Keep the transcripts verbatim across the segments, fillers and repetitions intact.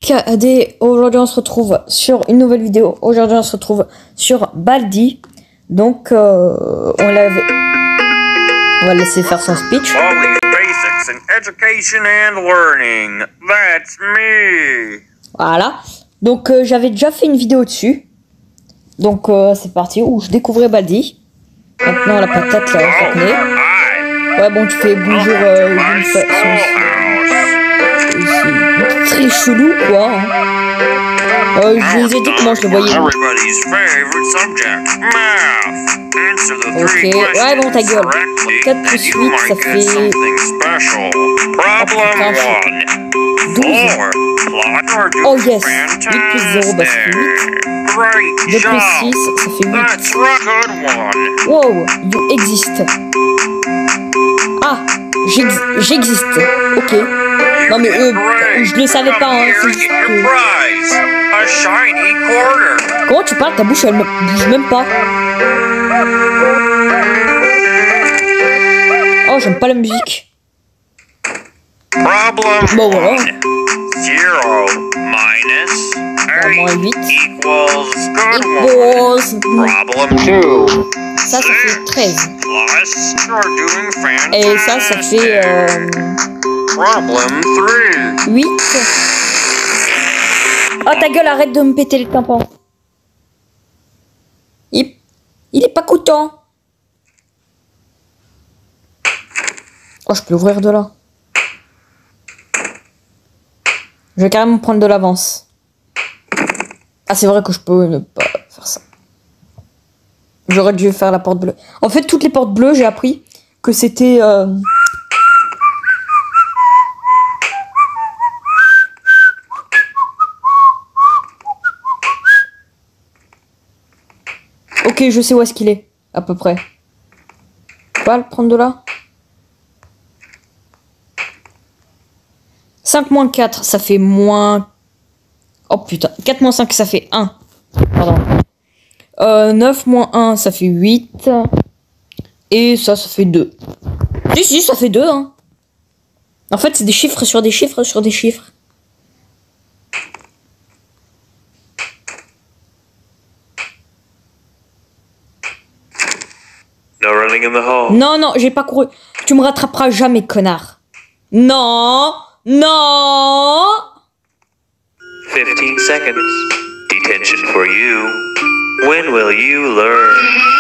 K A D, aujourd'hui on se retrouve sur une nouvelle vidéo. Aujourd'hui on se retrouve sur Baldi. Donc euh, on l'avait... On va laisser faire son speech. Voilà. Donc euh, j'avais déjà fait une vidéo dessus. Donc euh, c'est parti, où je découvrais Baldi. Maintenant la patate là, on connaît. Ouais bon, tu fais bonjour euh, d'une façon... C'est très chelou quoi. Euh, je vous ai dit comment je le voyais. Ok, ouais bon ta gueule. quatre plus huit ça fait... douze. Oh yes. huit plus zéro bah ça fait huit. deux plus six ça fait huit. Wow, you exist. Ah, j'existe. Ok. Non mais euh, je le savais pas hein, c'est juste que... Comment tu parles? Ta bouche elle me bouge même pas. Oh j'aime pas la musique. Bon voilà. Moins huit. Ça, ça fait treize. Et ça, ça fait... Euh... huit. Oh ta gueule, arrête de me péter le tympan. Il... Il est pas content. Oh, je peux l'ouvrir de là. Je vais carrément prendre de l'avance. Ah, c'est vrai que je peux ne pas faire ça. J'aurais dû faire la porte bleue. En fait, toutes les portes bleues, j'ai appris que c'était... Euh... Ok, je sais où est-ce qu'il est, à peu près. Je peux pas le prendre de là? cinq moins quatre, ça fait moins... Oh putain, quatre moins cinq, ça fait un. Pardon. Euh, neuf moins un, ça fait huit. Et ça, ça fait deux. Si, si, ça fait deux, hein. En fait, c'est des chiffres sur des chiffres sur des chiffres. No running in the hall. Non, non, j'ai pas couru. Tu me rattraperas jamais, connard. Non, non. fifteen seconds. Detention for you. When will you learn?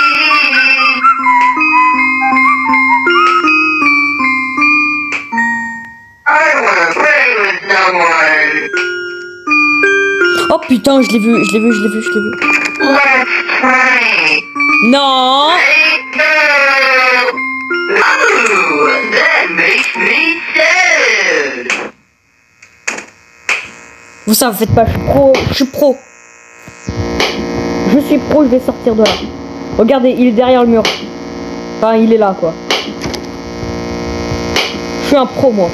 I wanna play with someone. Oh putain, je l'ai vu, je l'ai vu, je l'ai vu, je l'ai vu. Let's play. Non. Ooh, that makes me sad. Vous ça, vous faites pas, je suis pro, je suis pro. Je suis pro, je vais sortir de là. Regardez, il est derrière le mur. Enfin, il est là, quoi. Je suis un pro, moi.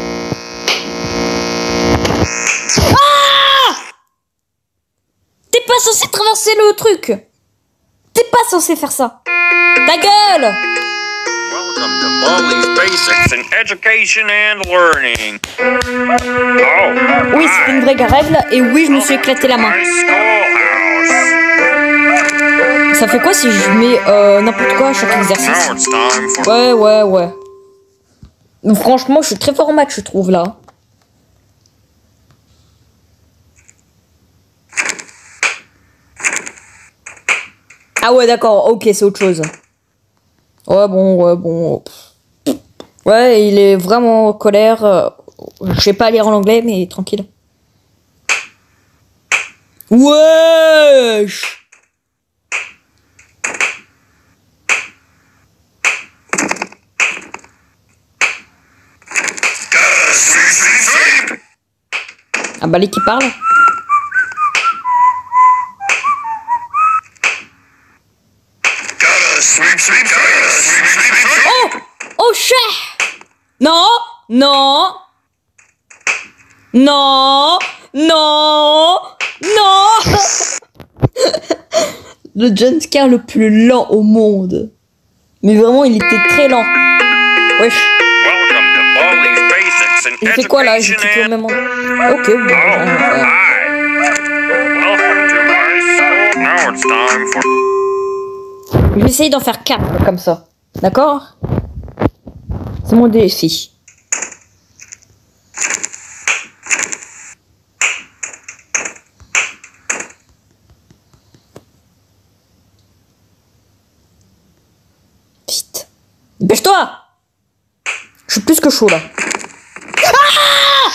Ah! T'es pas censé traverser le truc. T'es pas censé faire ça. Ta gueule! Welcome to Baldi's Basics in Education and Learning. Oh, oui, c'est une vraie règle. Et oui, je me suis éclaté la main. Ça fait quoi si je mets euh, n'importe quoi à chaque exercice? Ouais, ouais, ouais. Franchement, je suis très fort en maths, je trouve, là. Ah ouais, d'accord, ok, c'est autre chose. Ouais, bon, ouais, bon. Ouais, il est vraiment en colère. Je sais pas lire en anglais, mais tranquille. Wesh! Ah bah, les qui parle. Oh! Oh, chef! Non! Non! Non! Non! Non! Le jumpscare le plus lent au monde. Mais vraiment, il était très lent. Wesh. Il fait quoi là? J'ai cliqué au même endroit. Ok, bon. it's time for... Je vais essayer d'en faire quatre comme ça. D'accord? C'est mon défi. Vite. Dépêche-toi! Je suis plus que chaud là. Ah!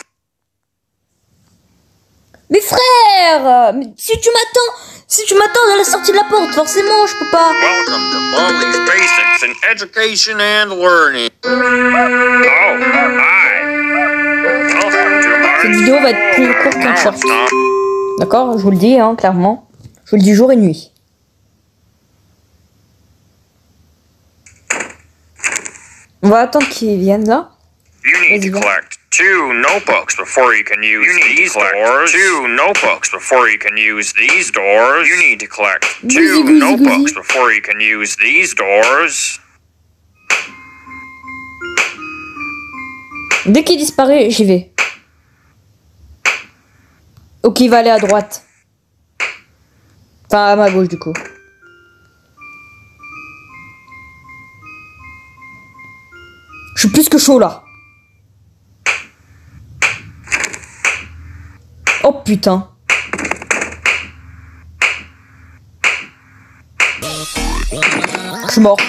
Mais frère! Mais si tu m'attends, si tu m'attends à la sortie de la porte, forcément, je peux pas. Welcome to Baldi's Basics in Education and Learning. Oh, hi. Welcome to Cette Marty's... vidéo va être plus courte qu'un Now short. it's time. D'accord? Je vous le dis, hein, clairement. Je vous le dis jour et nuit. On va attendre qu'ils viennent là. You need to collect two notebooks before you can use these doors. Two notebooks before you can use these doors. You need to collect Goosey, two goosey, notebooks goosey. before you can use these doors. Dès qu'il disparaît, j'y vais. Ok, il va aller à droite. Enfin, à ma gauche, du coup. Je suis plus que chaud, là. Oh, putain. Je suis mort.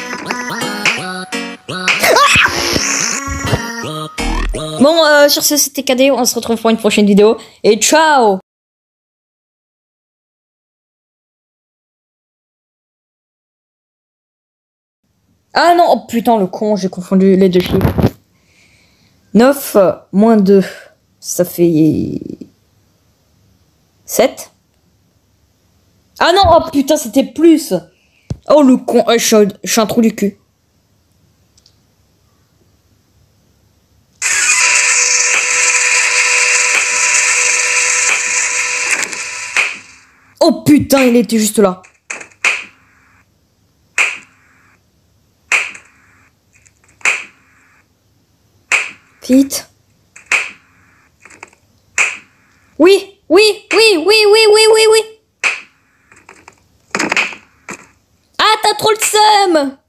Bon, euh, sur ce, c'était K D. On se retrouve pour une prochaine vidéo. Et ciao! Ah non, oh putain, le con, j'ai confondu les deux chiffres. neuf euh, moins deux, ça fait... sept. Ah non, oh putain, c'était plus. Oh le con, oh, je, suis, je suis un trou du cul. Oh putain, il était juste là. Vite. Oui, oui, oui, oui, oui, oui, oui, oui. Ah, t'as trop le seum.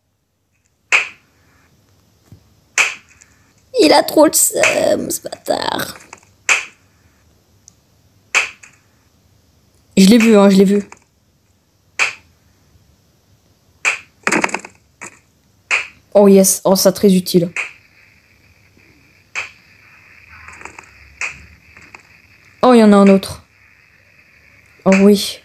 Il a trop le seum, ce bâtard. Je l'ai vu, hein, je l'ai vu. Oh yes, oh ça très utile. Oh, il y en a un autre. Oh oui.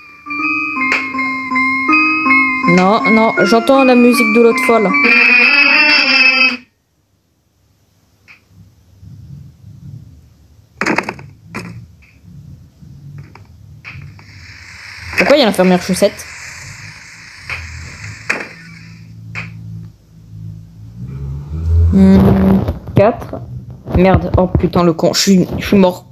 Non, non, j'entends la musique de l'autre folle. Pourquoi il y a l'infirmière chaussette? Hmm, quatre. Merde, oh putain le con, je suis, je suis mort.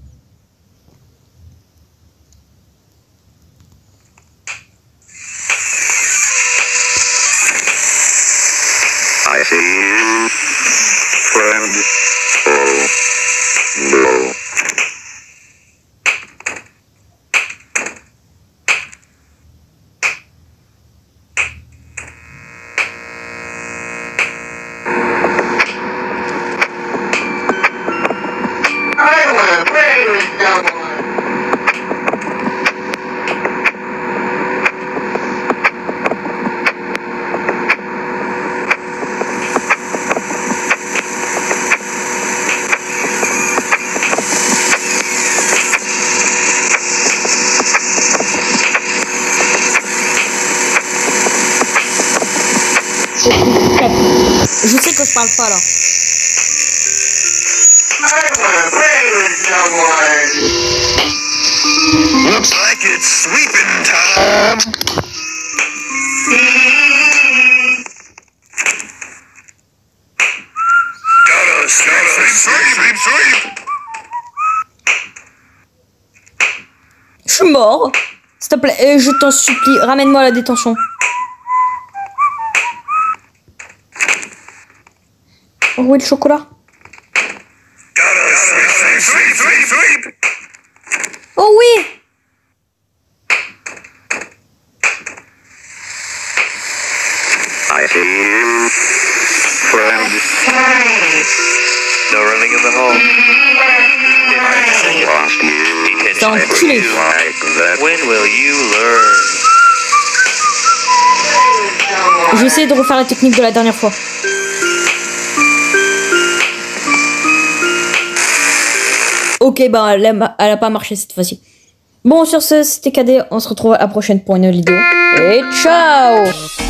I see you, friend. Oh, no. I want to play with someone. Je sais que je parle pas là. I want to play with someone. Looks like it's sweeping time. Gotta sweep, sweep, sweep, sweep. Je suis mort. S'il te plaît, et je t'en supplie, ramène-moi à la détention. Oh oui, le chocolat. Gotta sweep, sweep, sweep, sweep. Oh oui. No running in the hall. C'est enculé. When will you learn? Je vais essayer de refaire la technique de la dernière fois. Ok, bah elle a, elle a pas marché cette fois-ci. Bon, sur ce, c'était K D. On se retrouve à la prochaine pour une vidéo. Et ciao!